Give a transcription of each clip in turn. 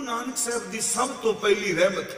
नानक साहब की सब तो पहली रहमत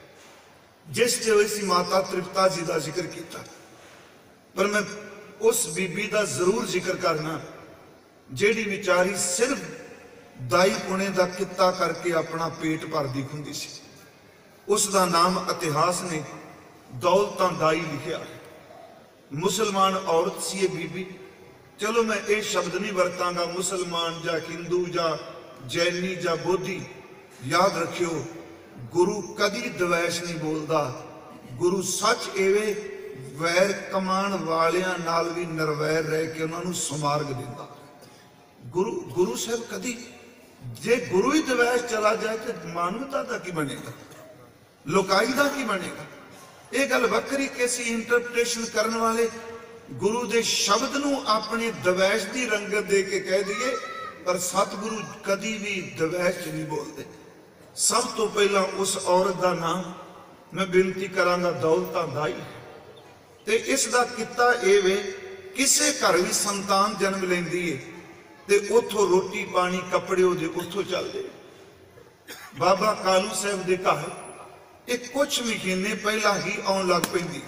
जिस च माता तृप्ता जी का जिक्र किया, पर मैं उस बीबी का जरूर जिक्र करना जिहड़ी विचारी सिर्फ दाई पुणे का किता करके अपना पेट भरदी हुंदी सी। उसका नाम इतिहास ने दौलतां दाई लिखिया। मुसलमान औरत सी ये बीबी। चलो मैं ये शब्द नहीं वरतांगा मुसलमान या हिंदू या जैनी या बोधी। याद रखियो गुरु कदी द्वैश नहीं बोलता। गुरु सच एवे वैर कमान वालियां नाल भी निर्वैर रह के उन्होंने सुमार्ग दिंदा। गुरु साहब कदी जे गुरु ही द्वैश चला जाए तो मानवता का की बनेगा, लोकाई का की बनेगा। ये गल वक्री कि असीं इंटरप्रिटेशन करने वाले गुरु के शब्द नूं अपने द्वैश की रंगत दे के कह दिए, पर सतगुरु कदी भी द्वैश नहीं बोलते। सब तो पहला उस औरत का नाम मैं बेनती करांगा दौलतां दाई। ते इसका किता ये वे किसे घर भी संतान जन्म लेंदी है ते उथों रोटी पानी कपड़े उहदे उथों चलदे। बाबा कालू साहब के घर एक कुछ महीने पहला ही आउण लग पैंदी।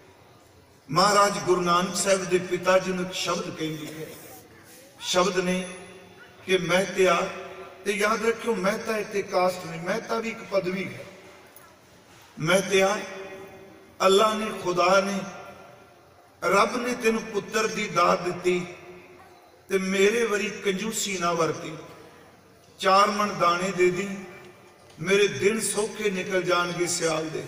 महाराज गुरु नानक साहब के पिता जी ने एक शब्द कहती है। शब्द ने कि महत्या, ते याद रखियो महता इत्थे कास्ट नहीं, महता भी एक पदवी है। महत्या अल्लाह ने, खुदा ने, रब ने तेन पुत्र की दात दी ते मेरे वरी कंजूसी ना वरती। 4 मन दाने दे दी, मेरे दिन सौखे निकल जाएंगे सियाल दे।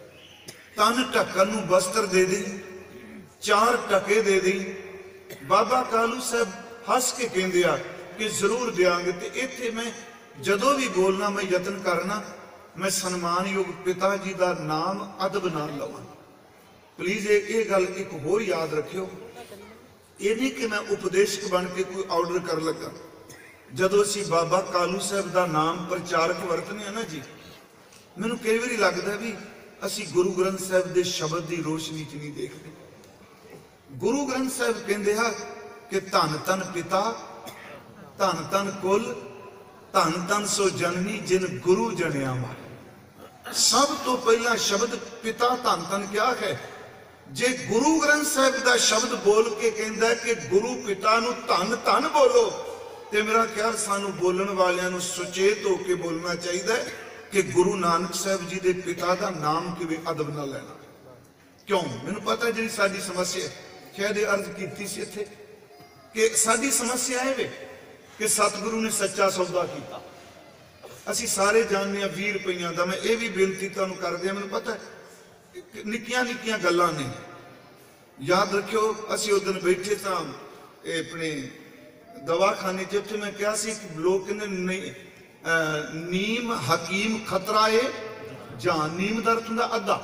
तन ढक्कन नूं वस्त्र दे दी, 4 टके दे दी। बाबा कालू साहब हस के कहंदे आ कि जरूर देंगे। तो इत्थे मैं जदों भी बोलना मैं यतन करना मैं सन्मानयोग पिता जी का नाम अदब ना लवां। प्लीज ये गल एक होर याद रखियो। ये नहीं कि मैं उपदेशक बन के कोई ऑर्डर कर लगा। जदों असीं बाबा कालू साहब का नाम प्रचारक वरतने ना जी, मैनूं कई बारी लगता भी असीं गुरु ग्रंथ साहब के शब्द की रोशनी च नहीं देखते। गुरु ग्रंथ साहब कहते हैं कि धन धन पिता, धन धन कुल, धन धन सो जननी जिन गुरु जनिया मार। सब तो पहला शब्द पिता धन धन क्या है? जे गुरु ग्रंथ साहब का शब्द बोल के कहता है कि गुरु पिता नूं धन धन बोलो, तो मेरा ख्याल सानू बोलन वालियां नूं सुचेत होकर बोलना चाहिए कि गुरु नानक साहब जी के पिता का नाम कि अदब ना लेना। क्यों? मैनूं पता जी साडी समस्या शायद अर्ज की सी इत्थे कि साडी समस्या है वे कि सतगुरु ने सच्चा सौदा किया। असीं सारे जानते 20 रुपइयां का। मैं ये भी बेनती तुहानूं कर दिया, मैनूं पता निक्कियां निक्कियां गल्लां ने। याद रखियो असीं उस दिन बैठे तो अपने दवाखाने च, उत्थे मैं कहा सी लोग कहंदे नीम हकीम खतरा है जान। नीम दा अर्थ हुंदा अद्धा।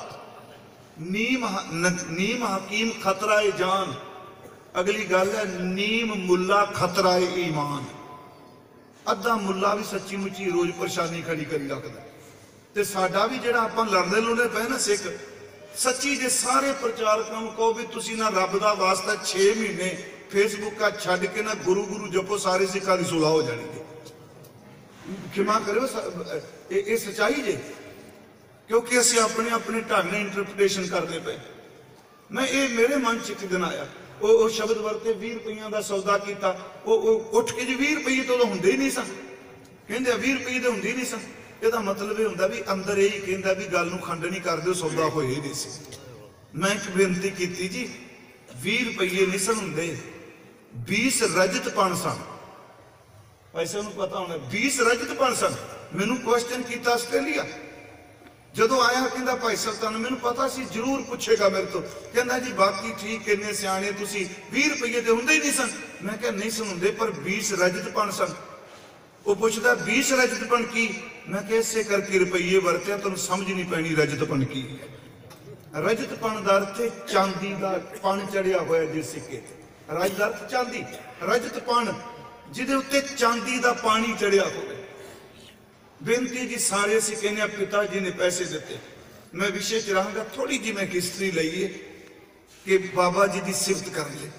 नीम हकीम खतरा है जान। अगली गल है नीम मुल्ला खतरा है ईमान। अद्धा मुल्ला भी सच्ची मुच्ची रोज परेशानी खड़ी करी रखता। तो साडा भी जिहड़ा आपां लड़दे लुड़दे पे ना सिख सच्ची जे सारे प्रचारकों को कहो भी तुसीं ना रब दा वास्ता 6 महीने फेसबुक का छड्ड के ना गुरु गुरु जपो, सारे सिखां दी सुलह हो जाएगी। क्षमा करो ये सच्चाई जे, क्योंकि असीं अपने अपने ढंग नाल इंटरप्रिटेशन करते पे। मैं ये मेरे मन च एक दिन आया, वो शब्द वरते 20 रुपइयां का सौदा किया। उठ के जी 20 रुपये तो होंदे ही नहीं सन। कहते 20 रुपये तो होंदे ही नहीं सन। यदा मतलब ये होंदा भी अंदर यही कहता भी गल नूं खंड नहीं कर दो, सौदा होए ही नहीं सी। मैं एक बेनती की जी 20 रुपये नहीं सन होंदे, 20 रजत पन सन। पैसे नूं पता होना 20 रजत पन सन। मैनूं क्वेश्चन किया आस्ट्रेलिया जदों आया, कहता भाई सुल्तान मैनूं पता सी जरूर पूछेगा मेरे तो। कहता जी बाकी ठीक इन्ने सियाणे तुसीं 20 रुपये तो होंदे ही नहीं सन। मैं क्या नहीं सन होंदे, पर 20 रजतपन सन। वो पूछता 20 रजतपन की? मैं क्या इसे करके रुपये वरत्या, तुहानूं समझ नहीं पैनी रजतपन की। रजतपन का अर्थ चांदी का पन चढ़िया होया जिस सिक्के। रज का अर्थ चांदी, रजतपन जिहदे उत्ते चांदी का पानी चढ़िया होवे। बेनती जी सारे असीं कहने पिता जी ने पैसे दिते। मैं विषय च रहांगा, थोड़ी जी मैं हिस्टरी लईए कि बाबा जी की सिफत कर ले।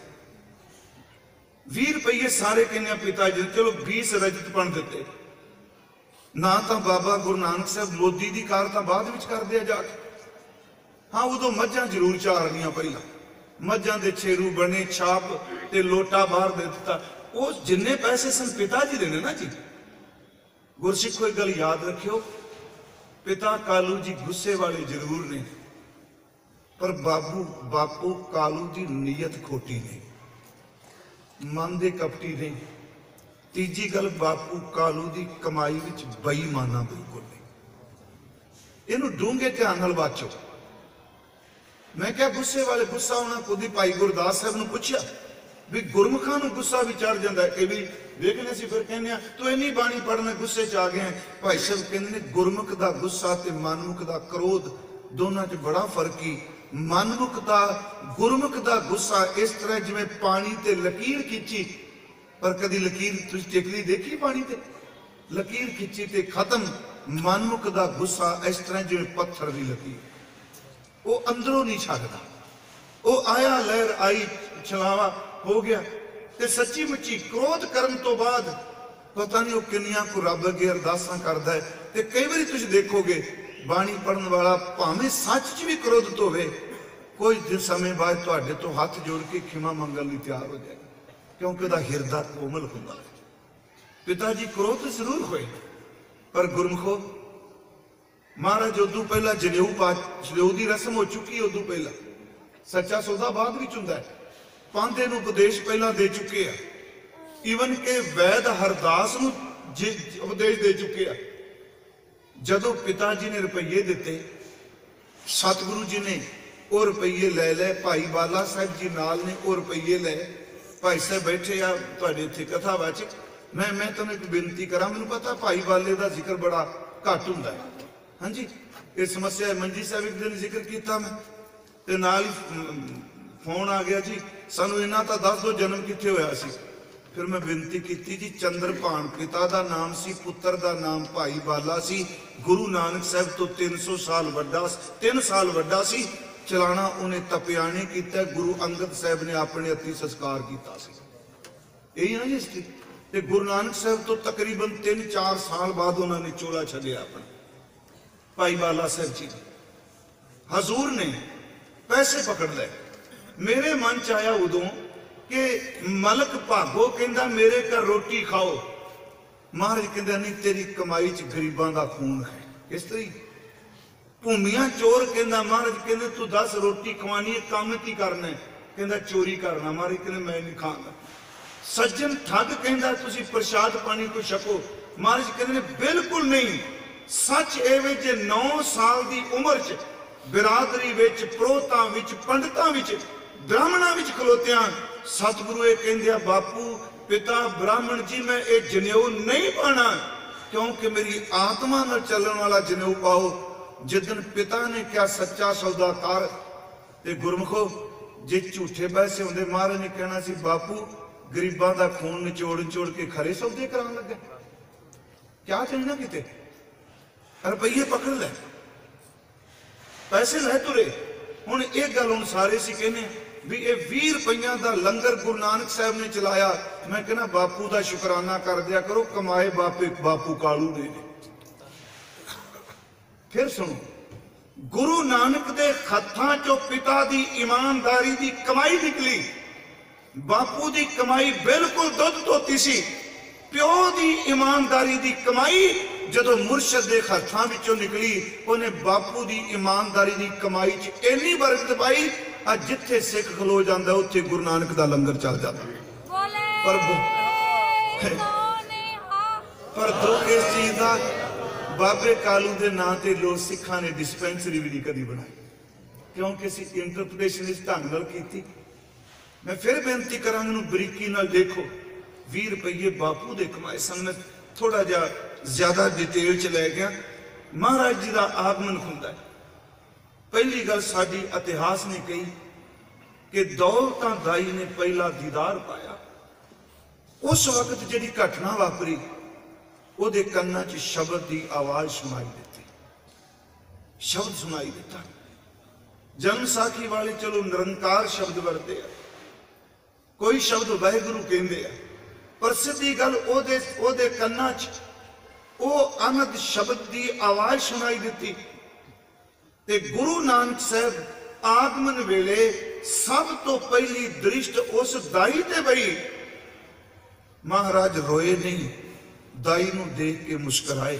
20 रुपये सारे कहने पिता जी ने, चलो 20 रजतपन दिते। ना तो बाबा गुरु नानक साहब मोदी की कार तो बाद में करते जाके। हाँ उदों मझां जरूर चार रही पहला, मझां दे छेरू बने छाप ते लोटा बाहर दे दिता। वो जिन्ने पैसे सन पिता जी देने ना जी। गुरसिखो एक गल याद रखियो, पिता कालू जी गुस्से वाले जरूर ने, पर बापू कालू की नीयत खोटी ने, मन दे कपटी ने। तीजी गल बापू कालू की कमाई विच बेईमाना बिल्कुल नहीं। इनू डूंगे ध्यान नाल वाचो। मैं क्या गुस्से वाले गुस्सा होना, खुद ही भाई गुरदास साहब ने पूछा भी गुरमुखा नूं गुस्सा भी चढ़ जाता है। कई भी देखने से फिर कहने तू इन्नी बाणी पढ़ने गुस्से च आ गया। भाई साहब कहते ने गुरमुख का गुस्सा ते मनमुख का क्रोध दोनों च बड़ा फर्क ही। मनमुख का गुरमुख का गुस्सा इस तरह जिवें पानी ते लकीर खिंची, पर कभी लकीर तुसीं टिकली देखी पानी ते लकीर खिंची ते खत्म। मनमुख का गुस्सा इस तरह जिवें पत्थर की लकीर, वो अंदरों नहीं छड्डदा। वो आया लहर आई छलावा हो गया। ते सच्ची मुच्ची क्रोध करन तो बाद पता नहीं वो किन्नियां को रब अगे अरदासां करदा है। ते कई बारी तुसीं देखोगे बाणी पढ़न वाला भावें सच च भी क्रोधित होवे, कोई समय बाद तुहाडे तो हाथ जोड़ के खिमा मंगण लई तैयार हो जाएगा, क्योंकि उसदा हिरदा कोमल हुंदा है। पिता जी क्रोध जरूर होए, पर गुरमुखो महाराज उदू पहला जनेऊ की रस्म हो चुकी। उदू पहला सच्चा सौदा बाद विच हुंदा है। पांधे नूं उपदेश पहला दे चुके हैं, ईवन के वैद हरदास नूं उपदेश दे चुके हैं। जदों पिता जी ने रुपये दिते, सतगुरु जी ने वो रुपये ले ले, भाई बाला साहब जी नाल ने वो रुपये ले। भाई साहब बैठे आ तुहाडे इत्थे कथावाचक, मैं तुहानूं एक बेनती करा। मैनूं पता भाई बाले का जिक्र बड़ा घट हुंदा है। हाँ जी, ये समस्या मंजी साहब एक दिन जिक्र किया मैं, ते नाल ही फोन आ गया जी सानू इन्ना तो दस दो जन्म कित्थे होया सी। फिर मैं बेनती की जी, चंद्रभान पिता का नाम सी, पुत्र का नाम भाई बाला सी, गुरु नानक साहब तो 300 साल वड्डा, 3 साल वड्डा सी। चलाना उन्हें तपियाने किया, गुरु अंगद साहब ने अपने हत्थी संस्कार किया। यही ना हिस्ट्री। ते गुरु नानक साहब तो तकरीबन 3-4 साल बाद उन्होंने चोला छड्डिया अपना भाई बाला साहब जी ने। हजूर ने पैसे पकड़ ले। मेरे मन च आया उदों कि मलक भागो कहंदा मेरे घर रोटी खाओ। महाराज कहंदा नहीं, तेरी कमाई च गरीबां दा खून है। इस तरह भूमिया चोर कहंदा, महाराज कहंदे तू दस रोटी खवानी है, काम की करना है? कहंदा चोरी करना। महाराज कहंदे मैं नहीं खांगा। सज्जन ठग कहंदा तुसीं प्रसाद पानी को छको। महाराज कहंदे बिल्कुल नहीं। सच एवे जे 9 साल की उम्र च बिरादरी विच, प्रोहतां विच, पंडितां विच, ब्राह्मणां विच खलोतियां सतगुरु ये कहंदे बापू पिता ब्राह्मण जी मैं ये जनेऊ नहीं पाना, क्योंकि मेरी आत्मा नाल चलण वाला जनेऊ पाओ। जिदन पिता ने क्या सच्चा सौदा कर। ते गुरमुखो जे झूठे पैसे होंदे महाराज ने कहना सी बापू गरीबां दा खून निचोड़ के खरे सौदे करान लगे। क्या कहना किते रुपये पकड़ ले, पैसे लै तुरे। हुण एक गल हुण सारे सी कहने भी ये 20 रुपया का लंगर गुरु नानक साहब ने चलाया। मैं कहना बापू का शुकराना कर दिया करो, कमाए बापू कालू ने। फिर सुनो, गुरु नानक दे हत्थां चों पिता दी ईमानदारी दी कमाई निकली। बापू दी कमाई बिल्कुल दुध धोती सी। प्यो दी ईमानदारी दी कमाई जदों मुर्शद दे हत्थां विचों निकली, उन्हें बापू दी ईमानदारी दी कमाई च इन्नी बरकत पाई, अज जिथे सिख खलो जांदा उत्थे गुरु नानक दा लंगर चल जाता। पर दुख इस चीज का बाबे कालू के नां ते लोग सिखां ने डिस्पेंसरी भी नहीं कभी बनाई, क्योंकि असीं इंटरप्रिटेशन इस ढंग नाल कीती। मैं फिर बेनती करा मैनूं बरीकी नाल देखो। 20 रुपये बापू दे कमाए सन। मैं थोड़ा जा ज्यादा डिटेल च लै गया। महाराज जी का आगमन हुंदा है। पहली गल साडी इतिहास ने कही कि दौलतां दाई ने पहला दीदार पाया। उस वक्त जिहड़ी घटना वापरी ਉਹਦੇ ਕੰਨਾਂ 'ਚ शब्द की आवाज़ सुनाई दी। शब्द सुनाई दिता। जन्म साखी वाले चलो निरंकार शब्द वरते हैं, कोई शब्द वाहिगुरु कहते हैं, पर सीधी गल ਉਹਦੇ ਕੰਨਾਂ 'ਚ वो अनंद शब्द की आवाज सुनाई दी। ते गुरु नानक साहब आगमन वेले सब तो पहली दृष्ट उस दाई ते पई। महाराज रोए नहीं, दाई नूं देख के मुस्कुराए।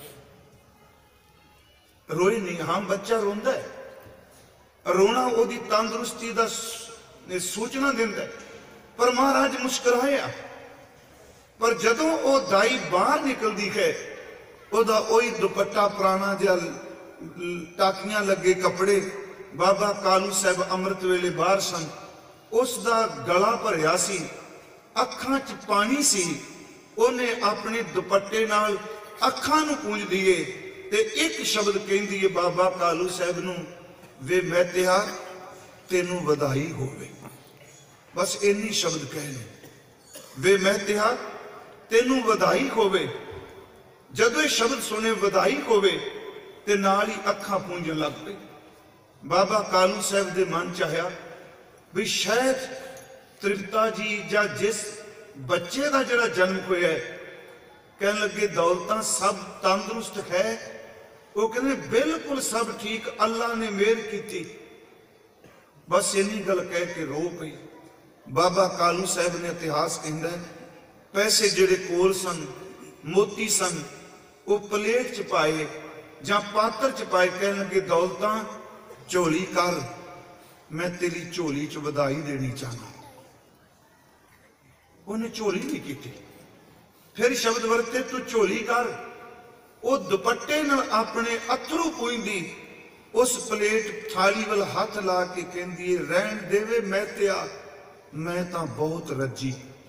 रोए नहीं, हाँ बच्चा रोंदा है, रोना ओदी तंदुरुस्ती दा सूचना दिंदा है, पर महाराज मुस्कुराया। पर जदों वो दाई बाहर निकलदी है, ओदा ओही दुपट्टा पुराना जिहा, टाकियां लगे कपड़े, बाबा कालू साहब अमृत वेले बाहर सन, उसका गला भरिया सी, अखां च पानी सी, उन्हें अपने दुपट्टे नाल अखां नूं पूंज दिए ते एक शब्द कहंदी है बाबा कालू साहब नूं, वे मैतिया तेनू वधाई होवे। बस इन्नी शब्द कहने, वे मैतिया तेनू वधाई होवे। जदों शब्द सुने वधाई होवे ते नाल ही अखां पूंजन लग पई। बाबा कालू साहब दे मन च आया भी शायद तृप्ता जी या जिस बच्चे का जिहड़ा जन्म होया है, कहने लगे दौलतां सब तंदुरुस्त है? वो कहने बिल्कुल सब ठीक, अल्लाह ने मेहर की। बस इन्नी गल कह के रो पई। बाबा कालू साहब ने इतिहास कहता है, पैसे जिहड़े कोल सन, मोती सन, वो प्लेट च पाए जां पात्र च पाए। कहने लगे दौलतां झोली कर, मैं तेरी झोली च वधाई देनी चाहना। उन्हें झोली नहीं की। फिर शब्द वरते तू झोली कर। वो दुपट्टे नाल अपने अथरू पूंजदी, उस प्लेट थाली वाल हाथ ला के कहंदी है, रहन देवे मैतिया, मैं तां बहुत रजी।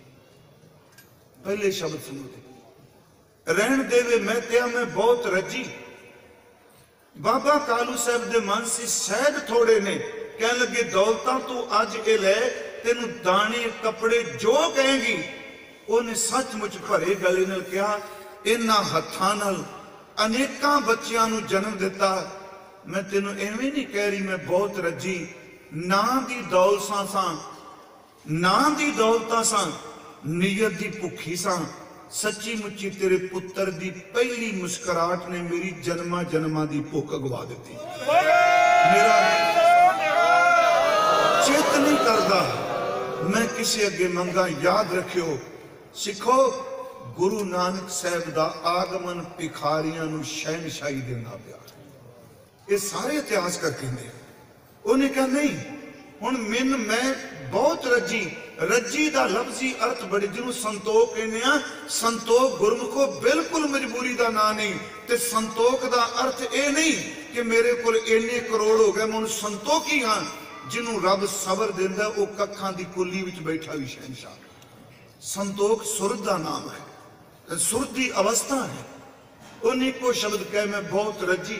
पहले शब्द सुनो, रहन देवे मैतिया, मैं बहुत रजी। बाबा कालू साहब दे मन से शायद थोड़े ने। कहने लगे दौलतां तू अज ए लै, तेनू दाने कपड़े जो कहेंगी। उन्हें सचमुच भरे गले नाल कहा, इन्हां हत्थां नाल अनेकां बच्चियां नू जन्म दिता। मैं तेनू एवें नहीं कह रही मैं बहुत रजी, ना दी दौलतां सां, ना दी दौलतां सां, नीयत दी भुखी सां। सच्ची मुच्ची तेरे पुत्र दी पहली मुस्कुराहट ने मेरी जन्मा जन्मा दी भुख गवा दी। मेरा चित नहीं करदा मैं किसी अगे मंगा। याद रखियो सिखो, गुरु नानक साहब दा आगमन भिखारियां नूं शहनशाही देना पिया। ये सारे इतिहास कर कहंदे। उन्हें कहा नहीं, हुण मैं बहुत रजी। रजी का लफ्जी अर्थ बड़े, जिन्हों संतोख कहने, संतोख गुरमुखो बिल्कुल मजबूरी का ना नहीं। ते संतोख का अर्थ यह नहीं कि मेरे को इन्ने करोड़ हो गए, मैं संतोखी हाँ। जिन्हों रब सबर देंदा, वो कखां दी कुली विच बैठा भी शहनशाह। संतोख सुरत का नाम है, सुरत की अवस्था है। उन्हें को शब्द कह, मैं बहुत रजी।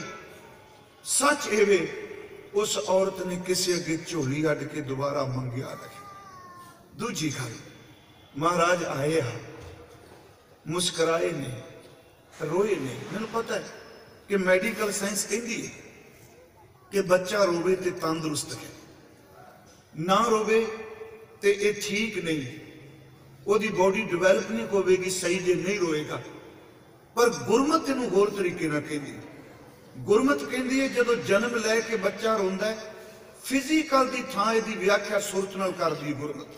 सच एवे उस औरत ने किसी अगे झोली अड के दोबारा मंगिया नहीं। दूजी गल, महाराज आए हा, मुस्कुराए ने, रोए ने। मैंने पता है कि मेडिकल साइंस कहती है कि बच्चा रोवे तो तंदुरुस्त है, ना रोवे तो ये ठीक नहीं, ओदी बॉडी डिवेलप नहीं होगी सही जे नहीं रोएगा। पर गुरमत इनू होर तरीके ना कहती। गुरमत कहती है जदों जन्म लैके बच्चा रोंदा है, फिजिकल की थां इहदी व्याख्या सुरत नाल करदी है गुरमत,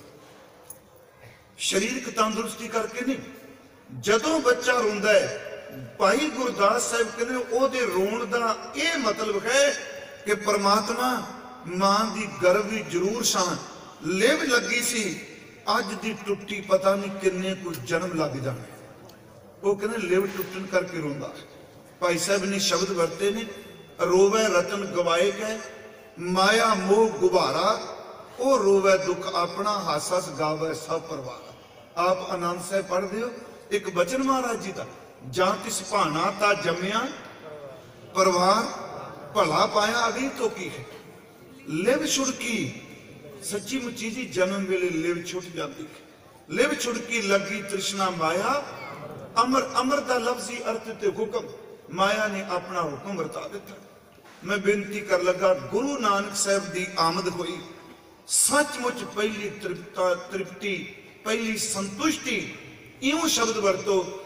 शरीरक तंदुरुस्ती करके नहीं। जदों बच्चा रोंदा है, भाई गुरदास साहब कहते ओहदे रोण दा यह मतलब है कि परमात्मा मां दी गर्भ जरूर सा, लिव लगी सी, अज दी टुट्टी पता नहीं किन्ने कुछ जन्म लग जाने। वो कहते लिव टुटन करके रोंदा। भाई साहब ने शब्द वरते ने, रोवे रतन गवाए गए, माया मोह गुबारा, ओ रोवे दुख अपना, हासस गावे सब परवार। आप आनंद साहब पढ़ते हो एक बचन महाराज जी का, जां तिस भाना ता जम्या परवार, भला पाया अभी तो की है। लिव छुड़की, सच्ची मुच्ची जी जन्म वेले लिव छुट जाती है। लिव छुड़की लगी तृष्णा माया, अमर अमर का लफ्जी अर्थ ते हुक्म, माया ने अपना हुक्म वरता दिता। मैं बेनती कर लगा, गुरु नानक साहब की आमद हुई, सचमुच पहली तृप्ति, पहली संतुष्टि। इं शब्द वरतो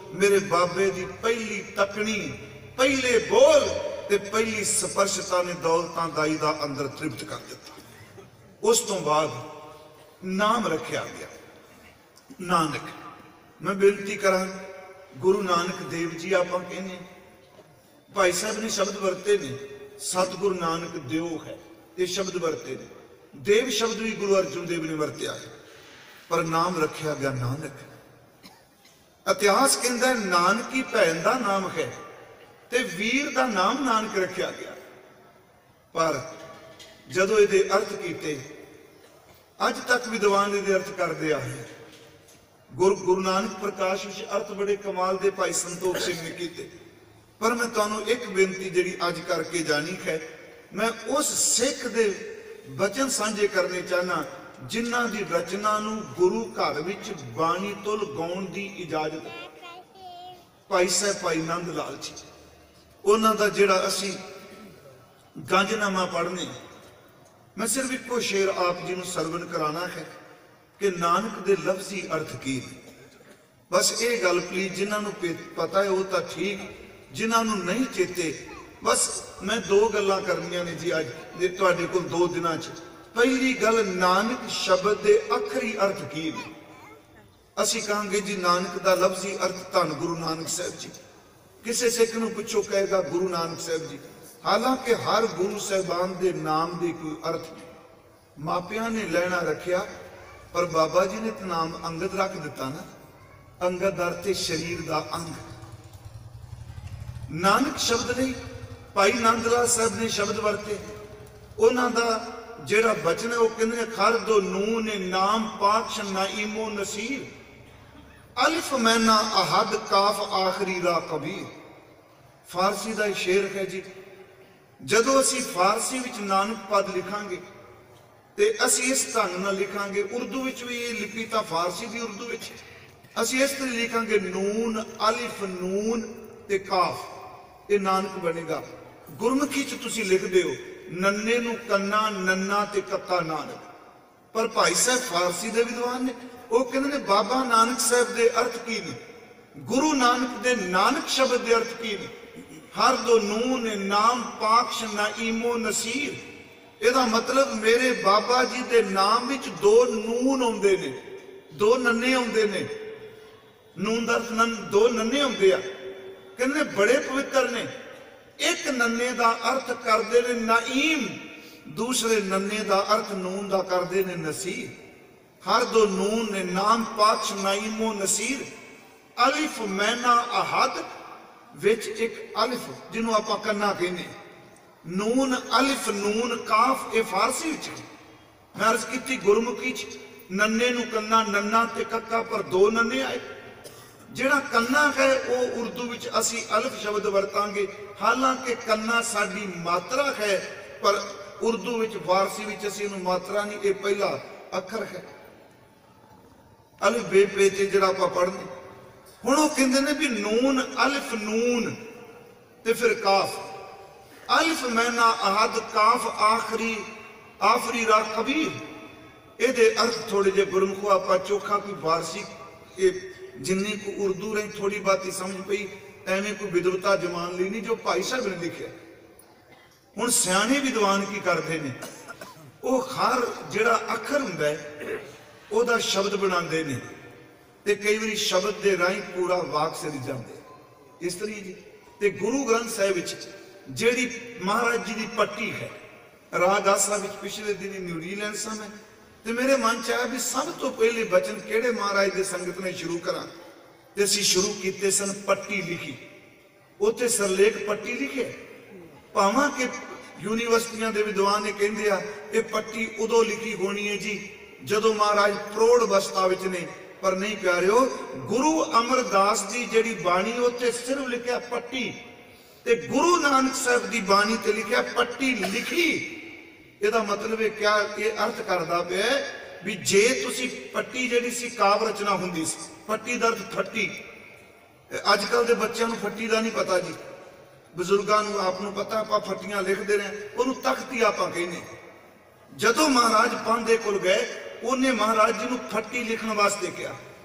मेरे बाबे की पहली तकनी, पहले बोल ते पहली स्पर्शता ने दौलतां दाई दा अंदर तृप्त कर दिता। उस तो बाद नाम रखा गया नानक। मैं बेनती करा, गुरु नानक देव जी आप कहने, भाई साहब ने शब्द वरते ने, सतगुरु नानक देव है, ये शब्द वरते ने। देव शब्द भी गुरु अर्जुन देव ने वरत्या है, पर नाम रखा गया नानक। इतिहास कहता है नानकी भैन का नाम है ते वीर का नाम नानक रखा गया। पर जदों ये अर्थ किए, अज तक विद्वान ये अर्थ करते आए। गुरु नानक प्रकाश विच अर्थ बड़े कमाल के भाई संतोख सिंह ने किए। पर मैं तुहानूं एक बेनती जी अज करके जानी है, मैं उस सिख दे वचन साझे करने चाहना जिन्हां दी रचना नूं गुरु घर विच बाणी तुल गाउण दी इजाजत भाई साहब भाई नंद लाल जी, उन्हां दा जिहड़ा असीं गंजनामा पढ़ने, मैं सिर्फ एको शेर आप जी नूं सरवण कराना है कि नानक दे लफ्जी अर्थ की ने। बस ये गल प्लीज जिन्हां नूं पता है वो तो ठीक, जिन्हां नूं नहीं चेते, बस मैं दो गल्लां करनियां ने जी अज तुहाडे कोल 2 दिनां च। पहली गल, नानक शब्द के आखरी अर्थ की ने। असीं कहांगे जी नानक का लफ्जी अर्थ धन गुरु नानक साहब जी। किसी सिख नूं पुछो कहेगा गुरु नानक साहब जी। हालांकि हर गुरु साहबान के नाम के कोई अर्थ नहीं, मापिया ने लैना रखिया, पर बाबा जी ने तो नाम अंगद रख दिता ना। अंगद अर्थ है शरीर का अंग। नानक शब्द नहीं, भाई नंद लाल साहब ने शब्द वरते। उन्हां दा जेड़ा बचन है वो कहते खर दो नून नाम पाक्ष नाइमो नसीर, अलिफ मैना अहद काफ आखरी रा कबीर। फारसी का शेर है जी। जदों असी फारसी विच नानक पद लिखांगे ते असी इस ढंग नाल लिखांगे, उर्दू विच भी ये लिपि तां फारसी दी उर्दू विच असी इस तरह लिखांगे नून अलिफ नून ते काफ, ये नानक बनेगा। गुरमुखी च तुसी लिखदे हो नन्ने नूं कन्ना नन्ना ते कक्का नानक। पर भाई साहब फारसी दे विद्वान ने, वो कहते ने बाबा नानक साहब दे अर्थ की ने, गुरु नानक दे नानक शब्द दे अर्थ की ने। हर दो नून नाम पाक्ष नाइमो नसीर, ਇਹਦਾ मतलब मेरे बाबा जी के नाम विच 2 नून आउंदे ने, 2 नन्ने आउंदे ने। नून दा अर्थ 2 नन्ने आउंदे आ, कहंदे बड़े पवित्र ने। एक नन्ने का अर्थ करते ने नाइम, दूसरे नन्ने का अर्थ नून का करते ने नसीर। हर दो नून ने नाम पाक्ष नाइमो नसीर। अलिफ मैना अहद विच एक अलिफ जिन्हों आप कन्ना कहने, नून अलिफ नून काफ, ये फारसी विच है। मैं अर्ज की गुरमुखी च नन्ने नूं कन्ना नन्ना ते कक्का, पर 2 नन्ने आए। जिहड़ा कन्ना है वो उर्दू विच असी अलिफ शब्द वरतांगे, हालांकि कन्ना साडी मात्रा है, पर उर्दू विच फारसी विच असी इहनूं मात्रा नहीं, ये पहला अखर है। अलिफ बे पे ते जिहड़ा आपां पढ़ने, हुण वो कहंदे ने भी नून अलिफ नून ते फिर काफ। अलिफ मैना अहद काफ आखरी आफरी रा कबीर। ये अर्थ थोड़े जे गुरमुखो आपां चोखा कोई फारसी जिन्नी को उर्दू रही थोड़ी बात ही समझ पई, एवं कोई विद्वता जमान ली नहीं जो भाई साहब ने लिखे। हुण सियाणे विद्वान की करते हैं, वो हर जिहड़ा अखर हुंदा है ओहदा शब्द बनाते हैं, ते कई बार शब्द के राही पूरा वाक सिर जाते। इस तरह जी ते गुरु ग्रंथ साहिब विच जिहड़ी महाराज जी की पट्टी है, राग आसा विच पिछले दिन न्यूजीलैंड समय, ते मेरे मन च आया भी सब तो पहले बचन केड़े महाराज दे संगत ने शुरू करा, ते असीं शुरू कीते सन पट्टी लिखी। उत्थे सरलेख पट्टी लिखे, भावां कि यूनीवर्सिटियां दे विद्वान ने कहंदे आ ये पट्टी उदों लिखी होनी है जी जदों महाराज प्रौढ़ अवस्था विच ने। पर नहीं प्यारिओ, गुरु अमरदास जी जिहड़ी बाणी उत्थे सिर्फ लिखिया पट्टी, ते गुरु नानक साहब की बाणी ते लिखिया पट्टी लिखी। ਇਹਦਾ मतलब है क्या ये अर्थ करता पे भी जे तुसी पट्टी जिहड़ी सी काव रचना हुंदी सी, पट्टी दा अर्थ फट्टी। अजकल के बच्चों को फट्टी का नहीं पता जी, बजुर्गों को आपको पता, आप फट्टियां लिखते रहे, उन्होंने तख्ती आप कहने। जदों महाराज पांधे कोल गए, उन्हें महाराज जी को फट्टी लिखने वास्ते कहा,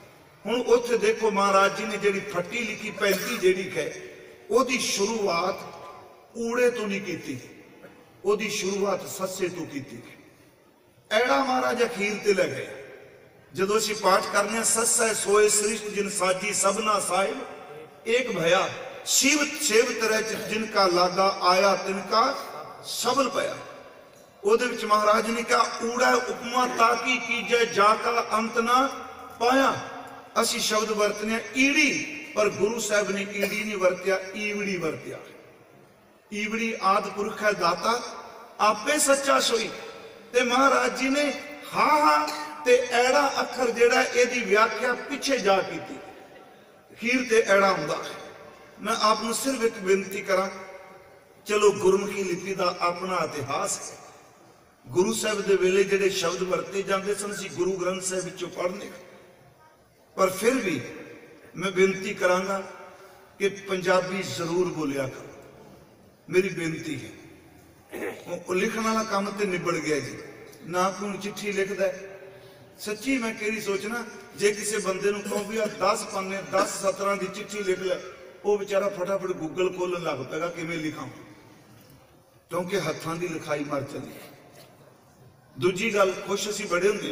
हुण उत्थे देखो महाराज जी ने जिहड़ी फट्टी लिखी 35 जिहड़ी है ओदी शुरुआत ऊड़े तो नहीं की, ओदी शुरुआत सस्से तो की। ऐड़ा महाराज अखीर ते लै गए। जदों असीं पाठ करने सस्सा सोए सृष्ट जिन साजी सबना साहिब एक भया शिव शिव तरह जिनका लागा आया तिनका सबल पया। ओदे विच महाराज ने कहा ऊड़ा उपमा ताकि कीजे जाका अंत ना पाया। असी शब्द वरतने ईड़ी, पर गुरु साहब ने ईड़ी नहीं वरत्या, ईवड़ी वरत्या। ईवड़ी आदि पुरख है दाता आपे सच्चा सोई। ते महाराज जी ने हा हा ते ऐड़ा अखर जेड़ा एदी व्याख्या पिछे जा की थी, खीर ते ऐड़ा हुंदा है। मैं आपनू सिर्फ एक बेनती करा, चलो गुरमुखी लिपि का अपना इतिहास है। गुरु साहब दे वेले जेडे शब्द वरते जाते सन असीं गुरु ग्रंथ साहब विचों पढ़ने, पर फिर भी मैं बेनती करांगा कि पंजाबी जरूर बोलिया करो, मेरी बेनती है। लिखण वाला काम तो निबड़ गया जी, ना कोई चिट्ठी लिखता है। सच्ची मैं कही सोचना जे किसी बंदे नूं कहो भी 10 पन्ने 10 17 की चिट्ठी लिख लै, वो बेचारा फटाफट गूगल खोलन लग पेगा किवें लिखां, क्योंकि हत्थां दी लिखाई मर चली। दूजी गल खुश असीं बड़े हुंदे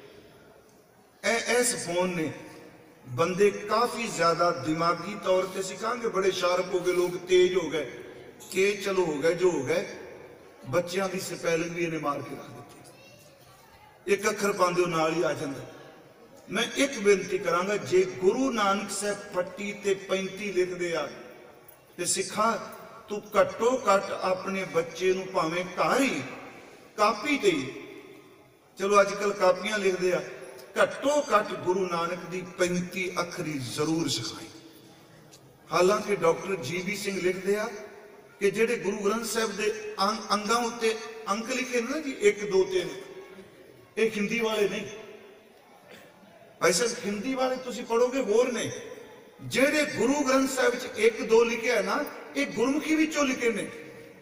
इस फोन ने बंदे काफ़ी ज़्यादा दिमागी तौर पर असीं कहांगे बड़े शार्प हो गए, लोग तेज हो गए, के चलो हो गए जो हो गए। बच्चों की स्पैलिंग भी इन्हें मार के रख दी, एक अखर पांदे नाल ही आ जाता। मैं एक बेनती करांगा, जे गुरु नानक साहब फट्टी ते 35 लिखते आ ते सिखा तू घट्टो घट अपने बच्चे नूं भावें घर ही कापी ते, चलो अजकल कापियां लिखते आ, घट्टो घट गुरु नानक दी 35 अखरी जरूर सिखाई। हालांकि डॉक्टर जी.बी. सिंह लिखते आ कि जेडे गुरु ग्रंथ साहब के अंगां उत्ते अंक लिखे ना जी 1 2 3, ये हिंदी वाले नहीं भाई साहब, हिंदी वाले तुसी पढ़ोगे होर ने। जेडे गुरु ग्रंथ साहब 1 2 लिखे है ना, ये गुरमुखी विचों लिखे ने,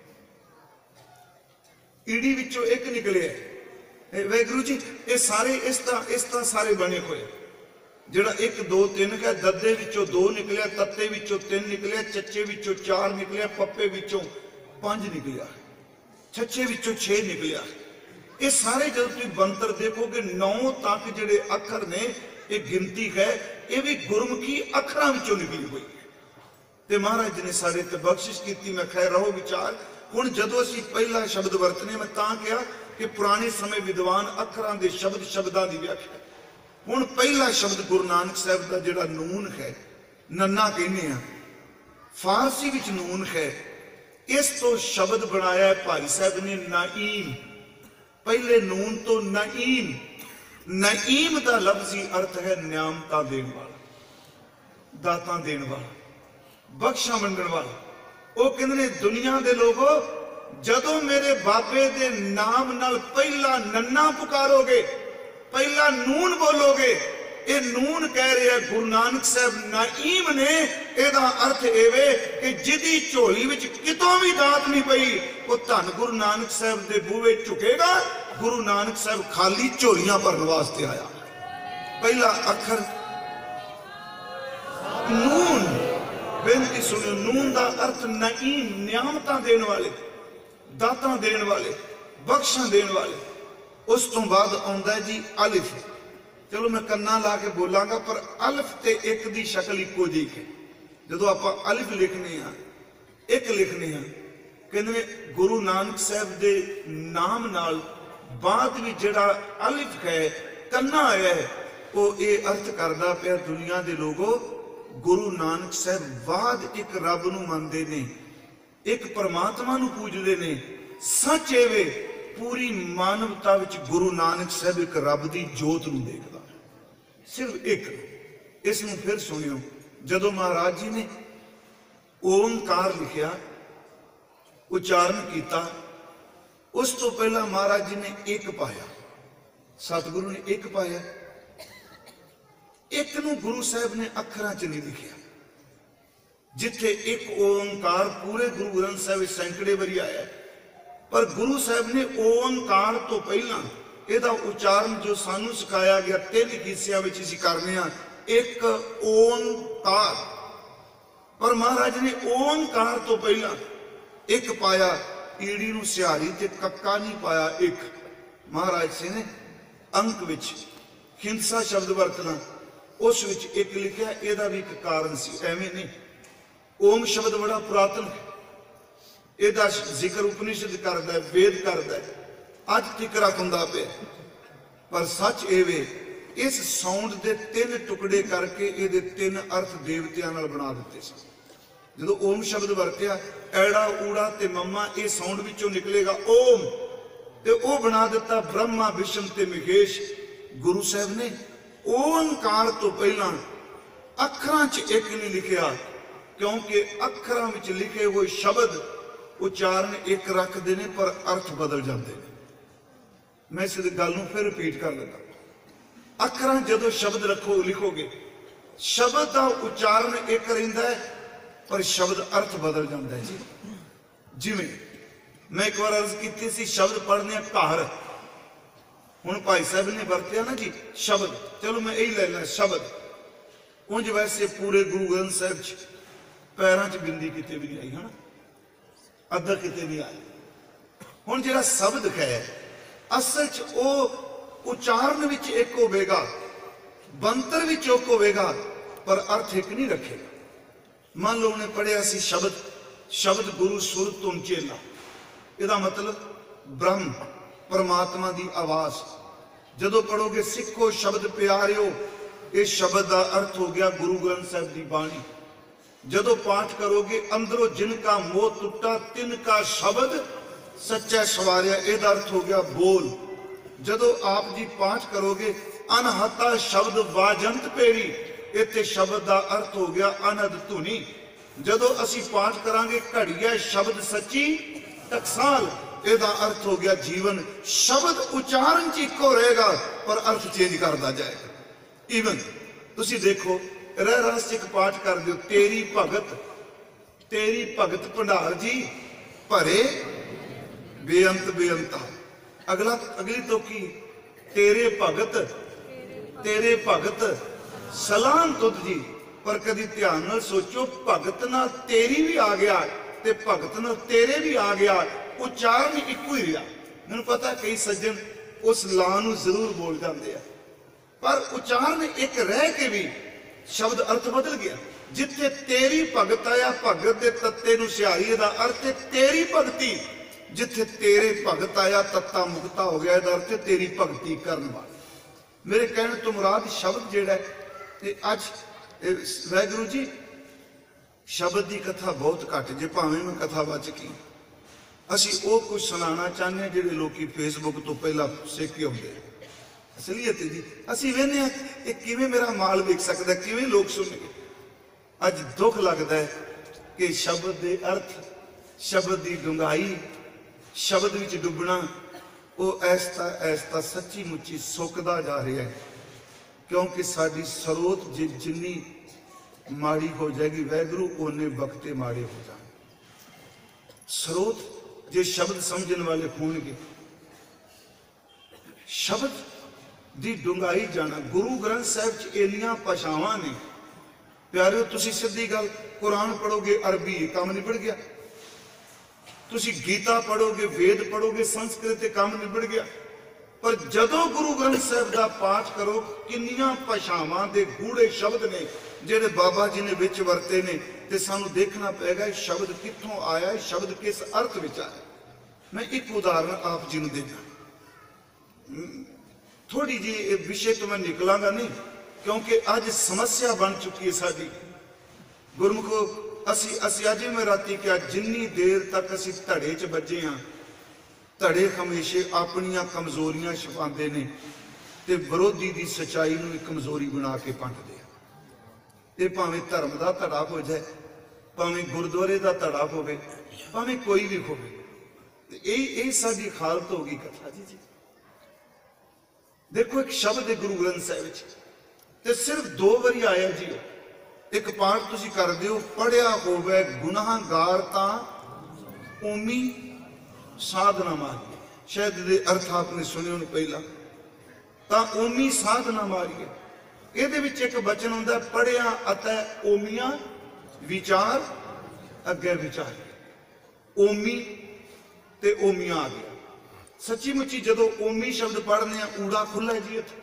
ईडी विचों एक निकले है। वाहिगुरू जी ये सारे इस तरह सारे बने हुए, जेड़ा 1 2 3 है, दद्दे विचों 2 निकलिया, तत्ते विचों 3 निकलिया, चच्चे विचों 4 निकलिया, पप्पे विचों 5 निकलिया, छच्चे विचों 6 निकलिया। ये सारे जब तुम बंतर देखोगे 9 तक जेडे अखर ने, ये गिनती है, ये भी गुरमुखी अखरां विचों निकली हुई है। ते महाराज जी ने सारे ते बख्शिश की। मैं खैर रहो विचार। हुण जदों असीं पहला शब्द वरतने, मैं तां कहा कि पुराने समय विद्वान अखरां दे शब्द शब्दां दी व्याख्या। हुण पहला शब्द गुरु नानक साहब का जिहड़ा नून है, नन्ना कहने आ, फारसी विच नून है, इस तो शब्द बनाया भाई साहब ने नाईम। पहले नून तो नईम, नईम का लफ्जी अर्थ है नियामता देने वाला, दाता देने वाला, बख्शा मंगण वाला। वो कहते दुनिया के लोगों जदों मेरे बाबे दे नाम नाल पहला नन्ना पुकारोगे, पहला नून बोलोगे, ये नून कह रहे हैं गुरु नानक साहब नाईम ने। एदा अर्थ एवे कि जिदी झोली विच कितों भी दात नहीं पई, वो धन गुरु नानक साहब दे बूहे झुकेगा। गुरु नानक साहब खाली झोलियां भरने वास्ते आया। पहला अखर नून, बेनती सुनियो, नून का अर्थ नाईम, नियामतां देने वाले, दाता देने वाले, बख्शा देने वाले। उस तो बाद आउंदा है जी अलिफ। चलो मैं कन्ना ला के बोलांगा, पर अलिफ ते एक दी शक्ल इको जी है। जदों आपां अलिफ लिखने आ, एक लिखने आ, कहंदे गुरु नानक साहब दे नाम नाल बाद भी जिहड़ा अलिफ है कन्ना आया है, वो ये अर्थ करदा पिया दुनिया दे लोगों गुरु नानक साहब बाद एक रब नूं मनदे ने, एक परमात्मा नूं पूजदे ने। सच एवे पूरी मानवता विच गुरु नानक साहब एक रब दी जोत नूं देखदा, सिर्फ एक। इस नूं फिर सुनियो, जदों महाराज जी ने ओंकार लिखिया, उच्चारण किया, उस तो पहला महाराज जी ने एक पाया, सतगुरु ने एक पाया। एक नूं गुरु साहब ने अखरां च नहीं लिखिया। जिथे एक ओंकार पूरे गुरु ग्रंथ साहब सैकड़े बारी आया, पर गुरु साहब ने ओंकार तो पहला ਇਹਦਾ उच्चारण जो सानू सिखाया गया 3 हिस्सिਆਂ ਵਿੱਚ ਅਸੀਂ करने एक ओंकार, पर महाराज ने ओंकार तो पहला एक पाया, ईड़ी नूं सिहारी ते कक्का नहीं पाया एक। महाराज से ने अंक विच हिंसा शब्द वरतना, उस विच एक लिखा, एदा भी एक कारण सी, एवें नहीं। ओम शब्द बड़ा पुरातन है, एदा जिक्र उपनिषद करदा है, वेद करदा है, अज तक रखदा पे। पर सच एवे इस साउंड दे 3 टुकड़े करके ये 3 अर्थ देवतियां नाल बना दिते सन। जो ओम शब्द वरत्या, ऐड़ा ऊड़ा ते मम्मा, ये साउंड विचों निकलेगा ओम, ते ओ बना दिता ब्रह्मा विष्णु ते महेश। गुरु साहब ने ओंकार तो पहला अखरां च एक नहीं लिखिया, क्योंकि अखरां विच लिखे हुए शब्द उच्चारण एक रखते हैं पर अर्थ बदल जाते हैं। मैं इस गल नूं फिर रिपीट कर लेता, अखरां जदों शब्द रखो लिखोगे, शब्द का उच्चारण एक रहिंदा है पर शब्द अर्थ बदल जाता है जी। जिवें मैं एक बार अर्ज की सी, शब्द पढ़ने घर, हुण भाई साहब ने वरत्या ना जी शब्द, चलो मैं यही लेना शब्द। उंज वैसे पूरे गुरु ग्रंथ साहिब च पैरों च बिंदी किते भी नहीं आई, है ना, अद्धा किते नहीं आई। हुण जिहड़ा शब्द है असल च ओ उच्चारण विच एक होवेगा, बनतर विच एक होवेगा, पर अर्थ एक नहीं रखेगा। मान लो उन्हें पढ़िया सी शब्द, शब्द गुरु सुर तुम चेला, इहदा मतलब ब्रह्म परमात्मा की आवाज। जदों पढ़ोगे सिखो शब्द प्यारिओ, इस शब्द का अर्थ हो गया गुरु ग्रंथ साहिब की बाणी। जदों पाठ करोगे अंदरों जिनका मोह टुटा तिनका शब्द सच्चा सवारिया, इहदा अर्थ हो गया बोल। जदों आप जी पाठ करोगे अनहता शब्द वाजंत पेरी, इत्थे शब्द का अर्थ हो गया अनहद धुनी। जदों असी पाठ करांगे घड़िया शब्द सच्ची टकसाल, इहदा अर्थ हो गया जीवन। शब्द उच्चारण च इको रहेगा पर अर्थ चेंज करता जाएगा। ईवन तुसी देखो रह रस एक पाठ कर दो, तेरी भगत भंडार जी भरे बेअंत बेअंता। अगला अगली तो की तेरे भगत सलाम तुद जी। पर कभी ध्यान नाल सोचो, भगत नाल तेरी भी आ गया ते भगत नाल तेरे भी आ गया, उच्चारण इको ही रहा। मैनूं पता कई सज्जन उस ला नूं जरूर बोल जाते हैं, पर उच्चारण एक रह के भी शब्द अर्थ बदल गया। जिथे तेरी भगत आया, भगत के तत्ते नूं सिहारी दा अर्थ है तेरी भगती। जिथे तेरे भगत आया, तत्ता मुक्ता हो गया, इहदा अर्थ है तेरी भगती करन वाला। मेरे कहने तो मुराद शब्द जिहड़ा है अज वाहिगुरू जी शब्द की कथा बहुत घट, जे भावें मैं कथा बच की असी वो कुछ सुनाना चाहते हैं जिहड़े लोग फेसबुक तो पहला सिख के आउंदे। असलीयत जी असी वेखने ये किवें मेरा माल विक सकता, किवें लोग सुनगे। अज दुख लगता है कि शब्द के अर्थ, शब्द की डुंगाई, शब्द विच डुबना वो ऐसता ऐसता सच्ची मुच्ची सुकदा जा रहा है। क्योंकि साडी स्रोत जिन्नी माड़ी हो जाएगी वाहिगुरू ओने वक्ते माड़े हो जाए। स्रोत जे शब्द समझने वाले होंगे, शब्द दी डुंगाई जाना। गुरु ग्रंथ साहिब च एलियां भाषावां ने प्यारिओ, तुसी सीधी गल कुरान पढ़ोगे अरबी काम निबड़ गया, तुसी गीता पढ़ोगे वेद पढ़ोगे संस्कृत काम निबड़ गया। पर जदों गुरु ग्रंथ साहिब का पाठ करो किन्नियां भाषावां दे गूढ़े शब्द ने जिहड़े बाबा जी ने विच वरते ने, ते सानू देखना पेगा शब्द कित्थों आया, शब्द किस अर्थ विच आया। मैं एक उदाहरण आप जी नूं देना, थोड़ी जी विषय तो मैं निकलांगा नहीं, क्योंकि अज समस्या बन चुकी है साडी गुरमुखो। असी अज मैं राती क्या जिन्नी देर तक असी धड़े च बजे हाँ, धड़े हमेशे अपनियां कमजोरियां छुपाते ने ते विरोधी की सच्चाई नूं कमजोरी बना के पंडते हैं। ते भावें धर्म का धड़ा हो जाए, भावें गुरुद्वारे का धड़ा होवे, भावें कोई भी होवे, यही साडी हालत हो गई कथा जी। देखो एक शब्द है गुरु ग्रंथ साहिब ते सिर्फ 2 बारी आया जी। एक पाठ तुसी कर दिओ, पढ़िया होवे गुनाहगार तां ओमी साधना मारिए। शायद ये अर्थ आपने सुने होने पहला, तां ओमी साधना मारिए। ਇਹਦੇ ਵਿੱਚ ਇੱਕ ਬਚਨ ਹੁੰਦਾ, ਪੜਿਆ ਅਤੇ ਓਮੀਆਂ ਵਿਚਾਰ ਅੱਗੇ ਵਿਚਾਰ। ਓਮੀ ਤੇ ਓਮੀਆਂ ਆ ਗਿਆ। ਸੱਚੀ ਮੁੱਚੀ ਜਦੋਂ ਓਮੀ ਸ਼ਬਦ ਪੜ੍ਹਨੇ ਆ, ਊੜਾ ਖੁੱਲਾ ਜੀ ਇੱਥੇ।